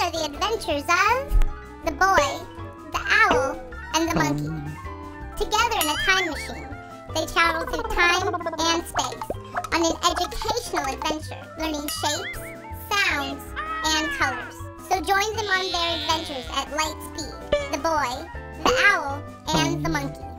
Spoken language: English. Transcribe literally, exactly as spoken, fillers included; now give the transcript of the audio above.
are the adventures of the boy, the owl, and the monkey. Together in a time machine, they travel through time and space on an educational adventure, learning shapes, sounds, and colors. So join them on their adventures at light speed, the boy, the owl, and the monkey.